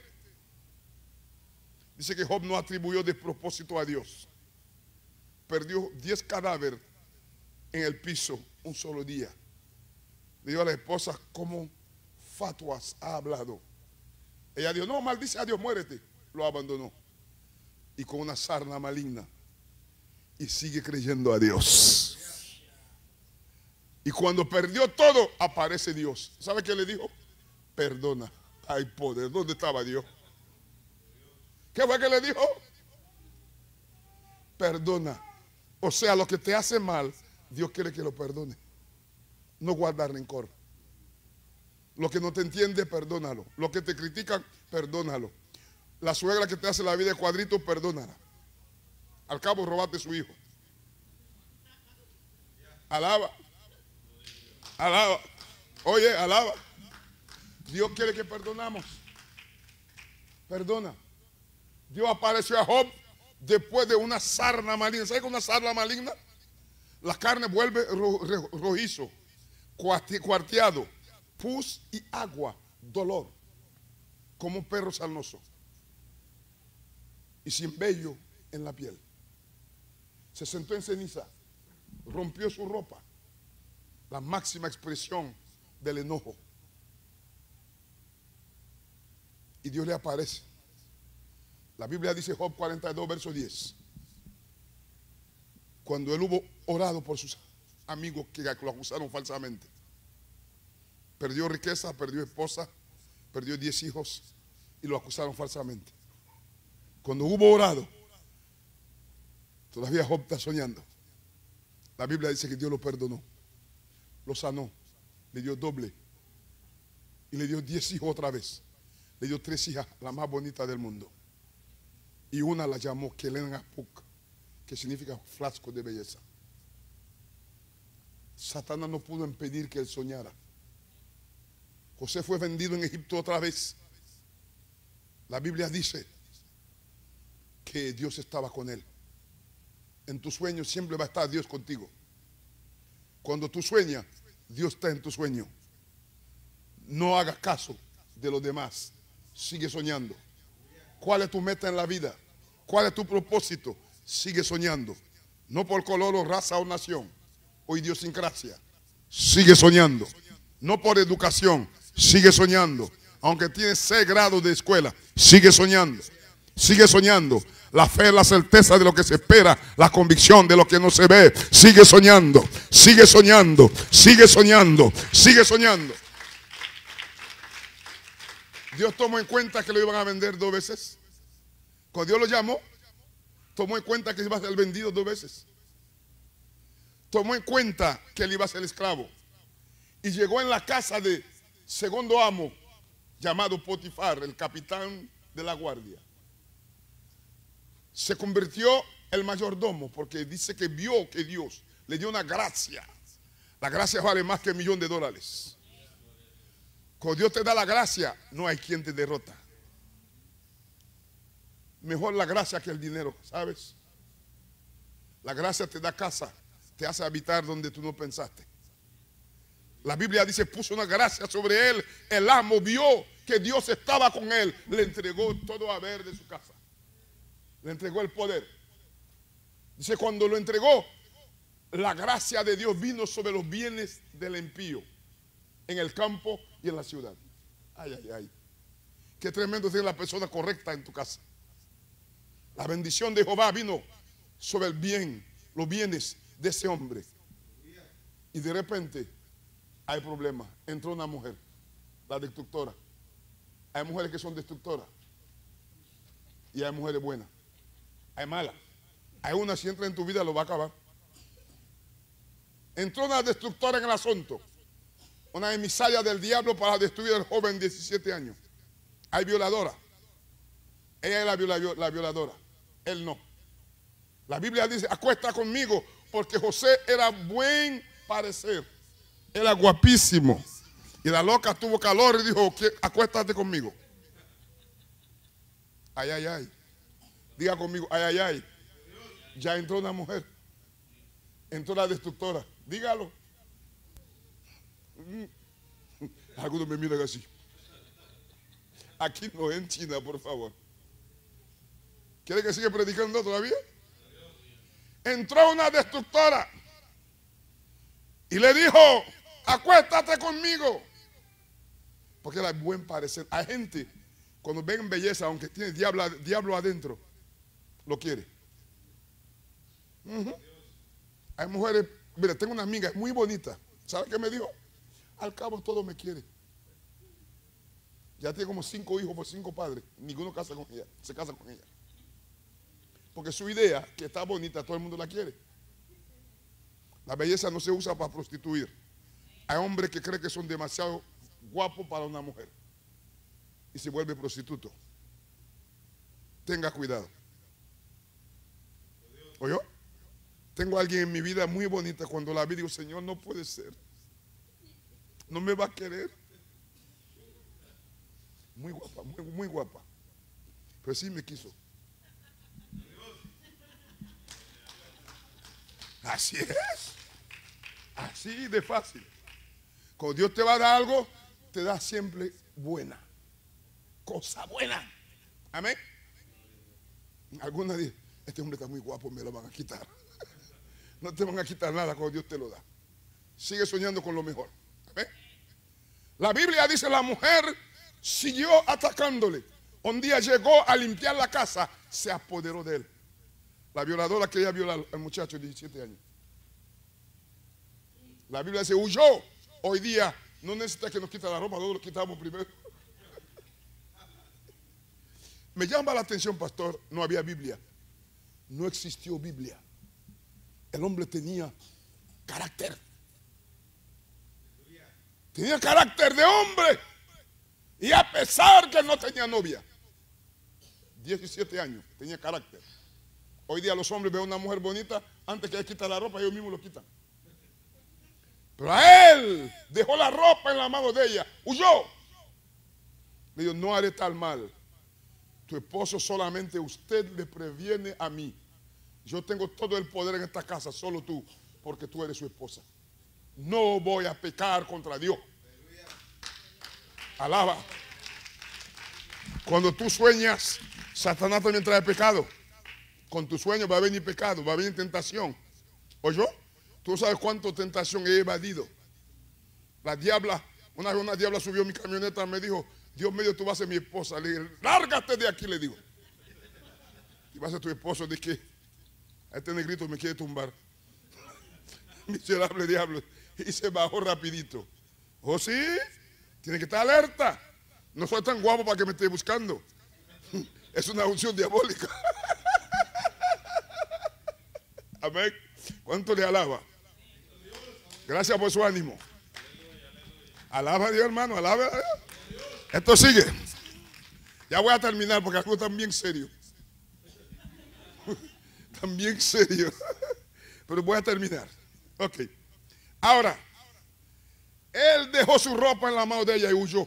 Dice que Job no atribuyó despropósito a Dios. Perdió 10 cadáveres en el piso un solo día. Le dijo a la esposa, ¿cómo fatuas ha hablado? Ella dijo, no, maldice a Dios, muérete. Lo abandonó. Y con una sarna maligna. Y sigue creyendo a Dios. Y cuando perdió todo, aparece Dios. ¿Sabe qué le dijo? Perdona. Hay poder. ¿Dónde estaba Dios? ¿Qué fue que le dijo? Perdona. O sea, lo que te hace mal, Dios quiere que lo perdone. No guarda rencor. Lo que no te entiende, perdónalo. Lo que te critican, perdónalo. La suegra que te hace la vida de cuadrito, perdónala. Al cabo robaste su hijo. Alaba. Alaba. Oye, alaba. Dios quiere que perdonamos. Perdona. Dios apareció a Job después de una sarna maligna. ¿Sabe qué es una sarna maligna? La carne vuelve rojizo, cuarteado, pus y agua, dolor, como un perro sarnoso y sin vello en la piel. Se sentó en ceniza, rompió su ropa, la máxima expresión del enojo. Y Dios le aparece. La Biblia dice, Job 42, verso 10. Cuando él hubo orado por sus amigos que lo acusaron falsamente. Perdió riqueza, perdió esposa, perdió 10 hijos y lo acusaron falsamente. Cuando hubo orado, todavía Job está soñando. La Biblia dice que Dios lo perdonó, lo sanó, le dio doble y le dio 10 hijos otra vez. Le dio 3 hijas, la más bonita del mundo. Y una la llamó Kelen Apuk, que significa frasco de belleza. Satanás no pudo impedir que él soñara. José fue vendido en Egipto otra vez. La Biblia dice que Dios estaba con él. En tus sueños siempre va a estar Dios contigo. Cuando tú sueñas, Dios está en tu sueño. No hagas caso de los demás. Sigue soñando. ¿Cuál es tu meta en la vida? ¿Cuál es tu propósito? Sigue soñando. No por color o raza o nación o idiosincrasia. Sigue soñando. No por educación. Sigue soñando. Aunque tienes 6 grados de escuela, sigue soñando. Sigue soñando. La fe es la certeza de lo que se espera, la convicción de lo que no se ve. Sigue soñando. Sigue soñando. Sigue soñando. Sigue soñando. Dios tomó en cuenta que lo iban a vender 2 veces. Cuando Dios lo llamó, tomó en cuenta que iba a ser vendido 2 veces. Tomó en cuenta que él iba a ser esclavo. Y llegó en la casa de segundo amo, llamado Potifar, el capitán de la guardia. Se convirtió el mayordomo porque dice que vio que Dios le dio una gracia. La gracia vale más que $1.000.000. Cuando Dios te da la gracia, no hay quien te derrota. Mejor la gracia que el dinero, ¿sabes? La gracia te da casa, te hace habitar donde tú no pensaste. La Biblia dice, puso una gracia sobre él. El amo vio que Dios estaba con él. Le entregó todo haber de su casa. Le entregó el poder. Dice, cuando lo entregó, la gracia de Dios vino sobre los bienes del impío, en el campo y en la ciudad. Ay, ay, ay. Qué tremendo ser la persona correcta en tu casa. La bendición de Jehová vino sobre el bien, los bienes de ese hombre. Y de repente hay problemas. Entró una mujer, la destructora. Hay mujeres que son destructoras. Y hay mujeres buenas. Hay malas. Hay una, si entra en tu vida, lo va a acabar. Entró una destructora en el asunto. Una emisaria del diablo para destruir al joven de 17 años. Hay violadora. Ella es la violadora. Él no. La Biblia dice, acuesta conmigo, porque José era buen parecer. Era guapísimo. Y la loca tuvo calor y dijo, acuéstate conmigo. Ay, ay, ay. Diga conmigo, ay, ay, ay. Ya entró una mujer. Entró la destructora. Dígalo. Algunos me miran así. Aquí no, en China, por favor. ¿Quiere que siga predicando todavía? Entró una destructora y le dijo, acuéstate conmigo. Porque era buen parecer. Hay gente cuando ven belleza, aunque tiene diablo adentro, lo quiere. Hay mujeres, mira, tengo una amiga muy bonita. ¿Sabe qué me dijo? Al cabo todo me quiere. Ya tiene como 5 hijos por 5 padres. Ninguno casa con ella, se casa con ella. Porque su idea, que está bonita, todo el mundo la quiere. La belleza no se usa para prostituir. Hay hombres que creen que son demasiado guapos para una mujer y se vuelve prostituto. Tenga cuidado. ¿Oyó? Tengo a alguien en mi vida muy bonita. Cuando la vi digo, Señor, no puede ser. No me va a querer. Muy guapa, muy guapa. Pero sí me quiso. Así es. Así de fácil. Cuando Dios te va a dar algo, te da siempre buena. Cosa buena. Amén. Algunas dicen, este hombre está muy guapo, me lo van a quitar. No te van a quitar nada cuando Dios te lo da. Sigue soñando con lo mejor. Amén. La Biblia dice, la mujer siguió atacándole. Un día llegó a limpiar la casa, se apoderó de él. La violadora quería violar al muchacho de 17 años. La Biblia dice, huyó. Hoy día no necesita que nos quite la ropa, nosotros lo quitamos primero. Me llama la atención, pastor, no había Biblia. No existió Biblia. El hombre tenía carácter. Tenía carácter de hombre. Y a pesar que no tenía novia, 17 años, tenía carácter. Hoy día los hombres ven a una mujer bonita, antes que le quita la ropa, ellos mismos lo quitan. Pero a él dejó la ropa en la mano de ella, huyó. Le dijo, no haré tal mal. Tu esposo solamente usted le previene a mí. Yo tengo todo el poder en esta casa, solo tú, porque tú eres su esposa. No voy a pecar contra Dios. Alaba. Cuando tú sueñas, Satanás también trae pecado. Con tu sueño va a venir pecado, va a venir tentación. ¿Oyó? Tú sabes cuánto tentación he evadido. La diabla, una vez una diabla subió a mi camioneta y me dijo, Dios mío, tú vas a ser mi esposa. Le dije, lárgate de aquí, le digo. Y vas a ser tu esposo. Dije, a este negrito me quiere tumbar. Miserable diablo. Y se bajó rapidito. ¿Oh sí? Tiene que estar alerta. No soy tan guapo para que me esté buscando. Es una unción diabólica. Amén. ¿Cuánto le alaba? Gracias por su ánimo. Alaba a Dios, hermano, alaba a Dios. Esto sigue. Ya voy a terminar porque algo tan bien serio. Tan bien serio. Pero voy a terminar. Ok. Ahora, él dejó su ropa en la mano de ella y huyó.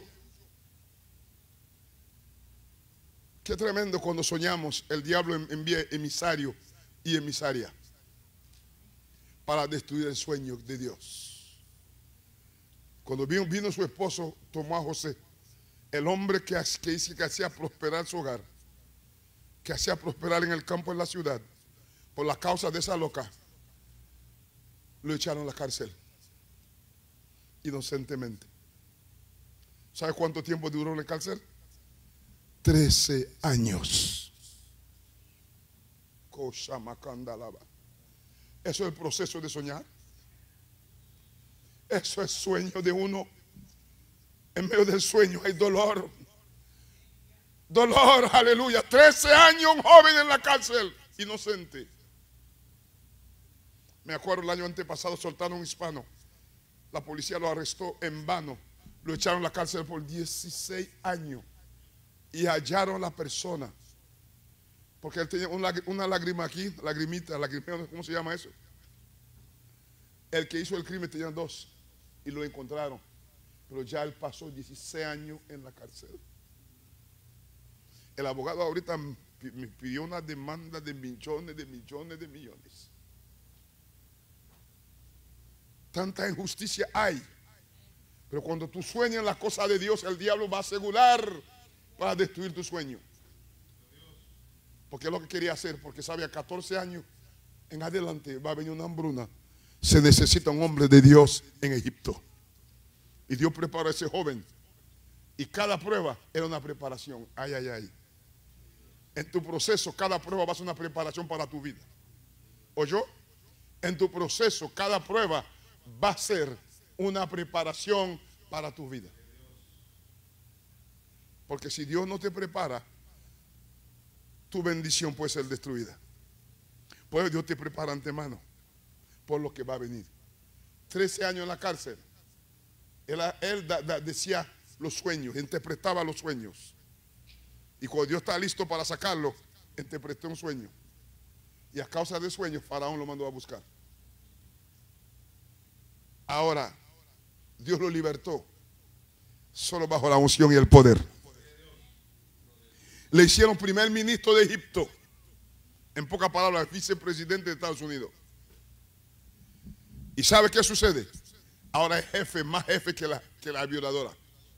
Qué tremendo cuando soñamos, el diablo envía emisario y emisaria para destruir el sueño de Dios. Cuando vino su esposo, tomó a José, el hombre que hacía prosperar su hogar, que hacía prosperar en el campo, en la ciudad, por la causa de esa loca, lo echaron a la cárcel, inocentemente. ¿Sabe cuánto tiempo duró en la cárcel? 13 años. Eso es el proceso de soñar. Eso es sueño de uno. En medio del sueño hay dolor. Dolor, aleluya. 13 años un joven en la cárcel, inocente. Me acuerdo el año antepasado soltaron a un hispano. La policía lo arrestó en vano. Lo echaron a la cárcel por 16 años. Y hallaron a la persona. Porque él tenía una lágrima aquí, lagrimita, ¿cómo se llama eso? El que hizo el crimen tenía 2 y lo encontraron. Pero ya él pasó 16 años en la cárcel. El abogado ahorita me pidió una demanda de millones, de millones. Tanta injusticia hay. Pero cuando tú sueñas las cosas de Dios, el diablo va a asegurar para destruir tu sueño. Porque es lo que quería hacer. Porque sabe, a 14 años en adelante va a venir una hambruna. Se necesita un hombre de Dios en Egipto. Y Dios preparó a ese joven Y cada prueba era una preparación. Ay, ay, ay. En tu proceso, cada prueba va a ser una preparación para tu vida. ¿Oyó? En tu proceso, cada prueba va a ser una preparación para tu vida. Porque si Dios no te prepara, tu bendición puede ser destruida. Pues Dios te prepara antemano por lo que va a venir. 13 años en la cárcel. Él decía los sueños, interpretaba los sueños. Y cuando Dios está listo para sacarlo, interpretó un sueño. Y a causa del sueño, Faraón lo mandó a buscar. Ahora, Dios lo libertó solo bajo la unción y el poder. Le hicieron primer ministro de Egipto. En pocas palabras, vicepresidente de Estados Unidos. ¿Y sabe qué sucede? Ahora es jefe, más jefe que la violadora.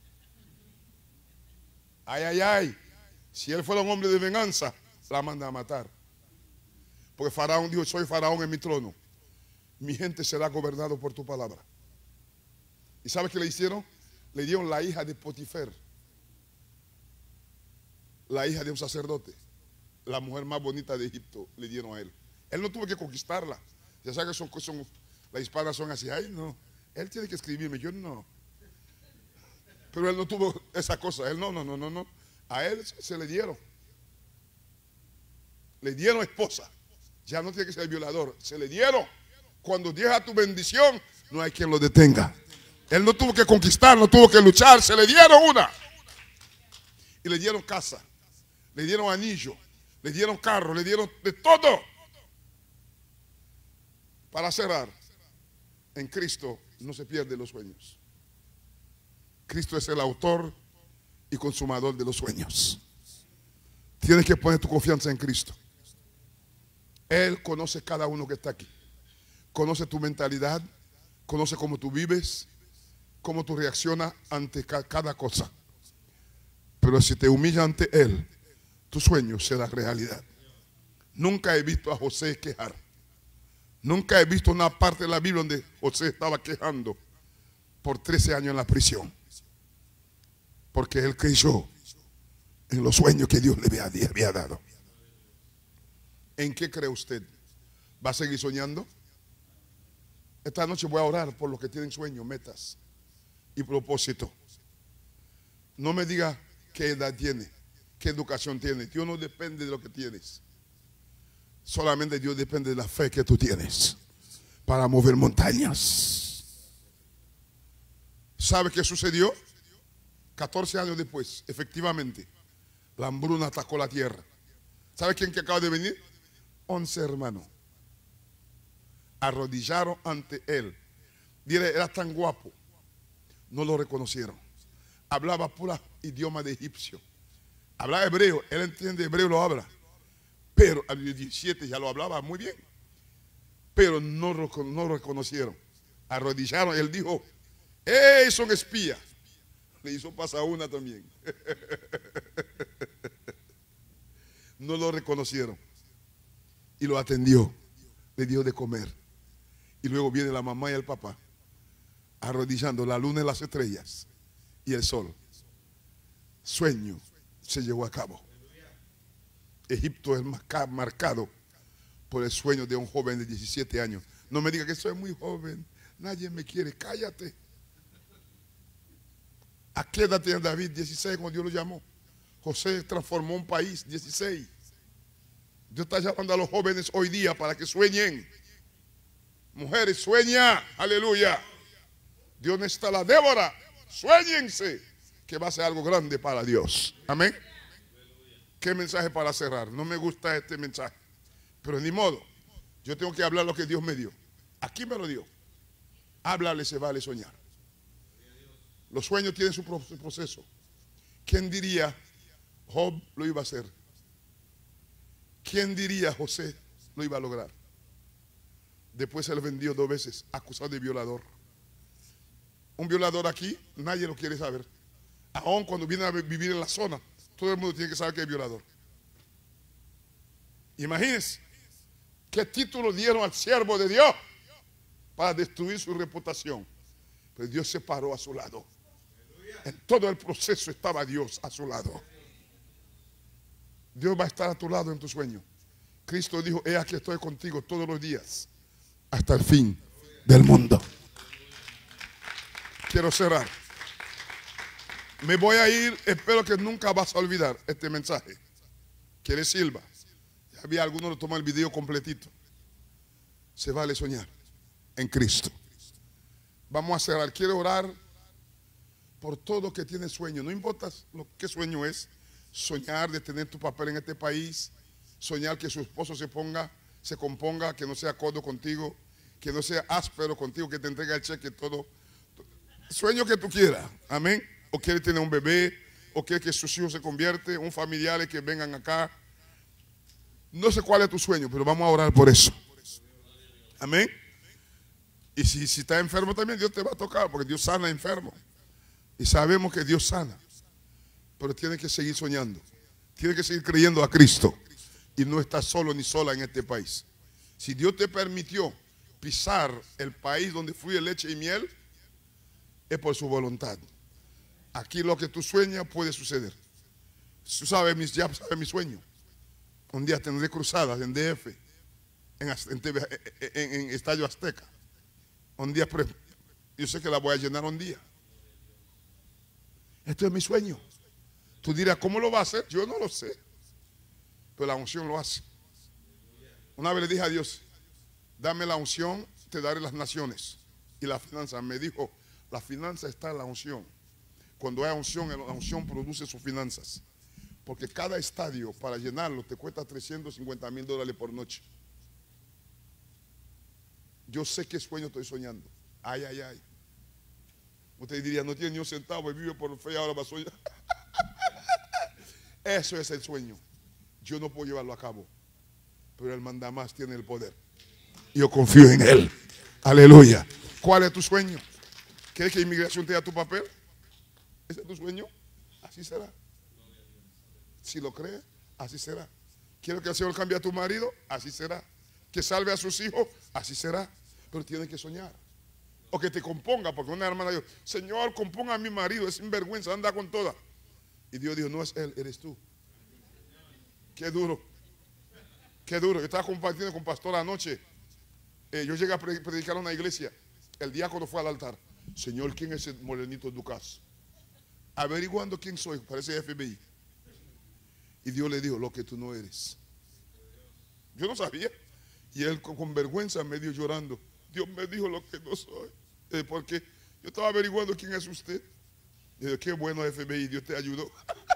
Ay, ay, ay. Si él fuera un hombre de venganza, la manda a matar. Porque Faraón dijo, soy Faraón en mi trono. Mi gente será gobernado por tu palabra. ¿Y sabe qué le hicieron? Le dieron la hija de Potifar, la hija de un sacerdote, la mujer más bonita de Egipto, le dieron a él. Él no tuvo que conquistarla. Ya sabe que las hispanas son así. Ay, no, él tiene que escribirme, yo no. Pero él no tuvo esa cosa. Él no. A él se le dieron. Le dieron esposa. Ya no tiene que ser violador. Se le dieron. Cuando llega tu bendición, no hay quien lo detenga. Él no tuvo que conquistar, no tuvo que luchar. Se le dieron una. Y le dieron casa. Le dieron anillo. Le dieron carro. Le dieron de todo. Para cerrar, en Cristo no se pierden los sueños. Cristo es el autor y consumador de los sueños. Tienes que poner tu confianza en Cristo. Él conoce cada uno que está aquí. Conoce tu mentalidad, conoce cómo tú vives, cómo tú reaccionas ante cada cosa. Pero si te humillas ante Él, tu sueño será realidad. Nunca he visto a José quejar. Nunca he visto una parte de la Biblia donde José estaba quejando por 13 años en la prisión. Porque él creyó en los sueños que Dios le había dado. ¿En qué cree usted? ¿Va a seguir soñando? Esta noche voy a orar por los que tienen sueños, metas y propósito. No me diga qué edad tiene, qué educación tiene. Dios no depende de lo que tienes. Solamente Dios depende de la fe que tú tienes para mover montañas. ¿Sabe qué sucedió? 14 años después, efectivamente, la hambruna atacó la tierra. ¿Sabe quién que acaba de venir? 11 hermanos. Arrodillaron ante él. Dile, era tan guapo. No lo reconocieron. Hablaba pura idioma de egipcio. Hablaba hebreo. Él entiende hebreo, lo habla. Pero a los 17 ya lo hablaba muy bien. Pero no lo reconocieron. Arrodillaron. Él dijo, ¡hey, son espías! Le hizo pasar una también. No lo reconocieron. Y lo atendió. Le dio de comer. Y luego viene la mamá y el papá arrodillando la luna y las estrellas y el sol. Sueño se llevó a cabo. Egipto es marcado por el sueño de un joven de 17 años. No me diga que soy muy joven, nadie me quiere, cállate. ¿A qué edad tiene David? 16 cuando Dios lo llamó. José transformó un país, 16. Dios está llamando a los jóvenes hoy día para que sueñen. Mujeres, sueña, aleluya. Dios necesita la Débora, sueñense que va a ser algo grande para Dios. Amén. ¿Qué mensaje para cerrar? No me gusta este mensaje, pero ni modo. Yo tengo que hablar lo que Dios me dio. Aquí me lo dio. Háblale, se vale soñar. Los sueños tienen su proceso. ¿Quién diría Job lo iba a hacer? ¿Quién diría José lo iba a lograr? Después se le vendió 2 veces, acusado de violador. Un violador aquí, nadie lo quiere saber. Aún cuando viene a vivir en la zona, todo el mundo tiene que saber que es violador. Imagínense qué título dieron al siervo de Dios para destruir su reputación. Pero Dios se paró a su lado. En todo el proceso estaba Dios a su lado. Dios va a estar a tu lado en tu sueño. Cristo dijo, he aquí estoy contigo todos los días hasta el fin del mundo. Quiero cerrar. Me voy a ir, espero que nunca vas a olvidar este mensaje. ¿Quiere Silva? Ya había algunos que toman el video completito. Se vale soñar en Cristo. Vamos a cerrar. Quiero orar por todo que tiene sueño. No importa qué sueño es. Soñar de tener tu papel en este país. Soñar que su esposo se componga, que no sea codo contigo, que no sea áspero contigo, que te entregue el cheque, todo. Sueño que tú quieras. Amén. O quiere tener un bebé, o quiere que sus hijos se convierten, un familiar que vengan acá. No sé cuál es tu sueño, pero vamos a orar por eso. Amén. Y si estás enfermo también, Dios te va a tocar, porque Dios sana enfermo. Y sabemos que Dios sana. Pero tienes que seguir soñando. Tienes que seguir creyendo a Cristo. Y no estás solo ni sola en este país. Si Dios te permitió pisar el país donde fluye leche y miel, es por su voluntad. Aquí lo que tú sueñas puede suceder. Tú sabes, ya sabes mi sueño. Un día tendré cruzadas en DF, en Estadio Azteca. Un día, yo sé que la voy a llenar un día. Esto es mi sueño. Tú dirás, ¿cómo lo va a hacer? Yo no lo sé. Pero la unción lo hace. Una vez le dije a Dios, dame la unción, te daré las naciones. Y la finanza, me dijo, la finanza está en la unción. Cuando hay unción, la unción produce sus finanzas. Porque cada estadio, para llenarlo, te cuesta $350,000 por noche. Yo sé qué sueño estoy soñando. Ay, ay, ay. Usted diría, no tiene ni un centavo y vive por fe y ahora va a soñar. Eso es el sueño. Yo no puedo llevarlo a cabo, pero el mandamás tiene el poder. Yo confío en él. Aleluya. ¿Cuál es tu sueño? ¿Quieres que inmigración te dé tu papel? ¿Ese es tu sueño? Así será. Si lo crees, así será. ¿Quieres que el Señor cambie a tu marido? Así será. Que salve a sus hijos, así será. Pero tienes que soñar. O que te componga, porque una hermana dijo, Señor, componga a mi marido, es sinvergüenza, anda con toda. Y Dios dijo, no es él, eres tú. Qué duro. Qué duro. Yo estaba compartiendo con pastor anoche. Yo llegué a predicar a una iglesia. El diácono fue al altar. Señor, ¿quién es el morenito Ducas? Averiguando quién soy, parece FBI. Y Dios le dijo, lo que tú no eres. Yo no sabía. Y él con vergüenza medio llorando. Dios me dijo lo que no soy. Porque yo estaba averiguando quién es usted. Y yo, qué bueno FBI, Dios te ayudó.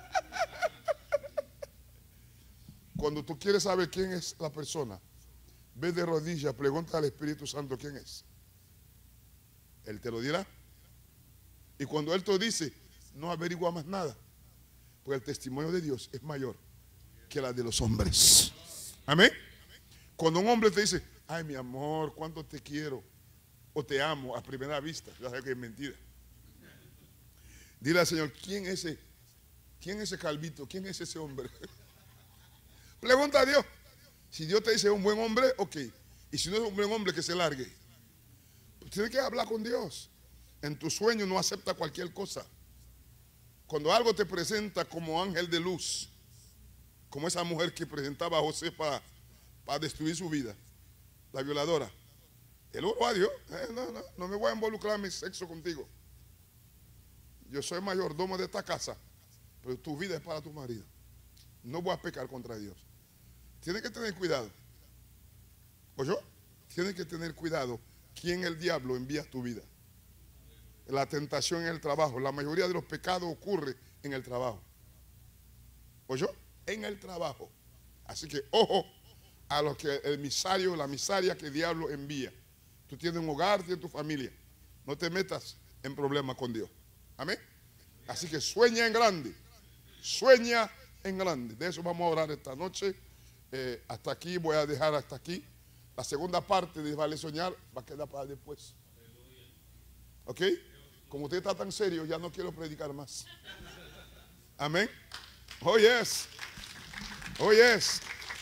Cuando tú quieres saber quién es la persona, ve de rodillas, pregunta al Espíritu Santo quién es. Él te lo dirá. Y cuando Él te dice, no averigua más nada. Porque el testimonio de Dios es mayor que la de los hombres. Amén. Cuando un hombre te dice, ay mi amor, cuánto te quiero o te amo a primera vista, ya sabes que es mentira. Dile al Señor, ¿quién es ese calvito? ¿Quién es ese hombre? Pregunta a Dios. Si Dios te dice un buen hombre, ok. Y si no es un buen hombre, que se largue. Pues tienes que hablar con Dios. En tu sueño no acepta cualquier cosa. Cuando algo te presenta como ángel de luz, como esa mujer que presentaba a José para destruir su vida, la violadora, él oró a Dios, no me voy a involucrar en mi sexo contigo. Yo soy mayordomo de esta casa, pero tu vida es para tu marido. No voy a pecar contra Dios. Tienes que tener cuidado. ¿Oyó? Tienes que tener cuidado quién el diablo envía a tu vida. La tentación en el trabajo. La mayoría de los pecados ocurre en el trabajo. ¿Oyó? En el trabajo. Así que ojo a lo que el emisario, la emisaria que el diablo envía. Tú tienes un hogar, tienes tu familia. No te metas en problemas con Dios. Amén. Así que sueña en grande. Sueña en grande. De eso vamos a orar esta noche. Hasta aquí, voy a dejar hasta aquí. La segunda parte de Vale Soñar va a quedar para después. ¿Ok? Como usted está tan serio, ya no quiero predicar más. Amén. Oh yes. Oh yes.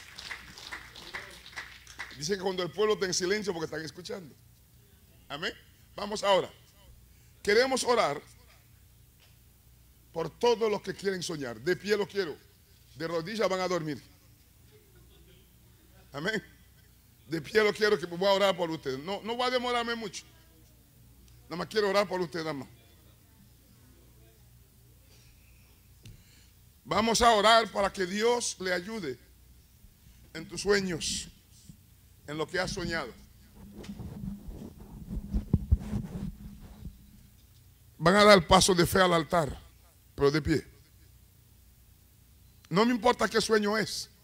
Dice que cuando el pueblo está en silencio porque están escuchando. Amén. Vamos ahora. Queremos orar por todos los que quieren soñar. De pie lo quiero. De rodillas van a dormir. Amén. De pie lo quiero, que voy a orar por ustedes. No voy a demorarme mucho. Nada más quiero orar por ustedes, nada más. Vamos a orar para que Dios le ayude en tus sueños, en lo que has soñado. Van a dar paso de fe al altar, pero de pie. No me importa qué sueño es.